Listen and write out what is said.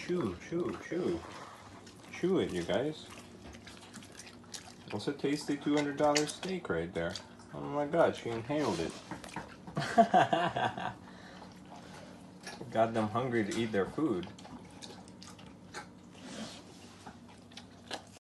chew, chew, chew. Chew it, you guys. That's a tasty $200 steak right there. Oh my god, she inhaled it. Got them hungry to eat their food.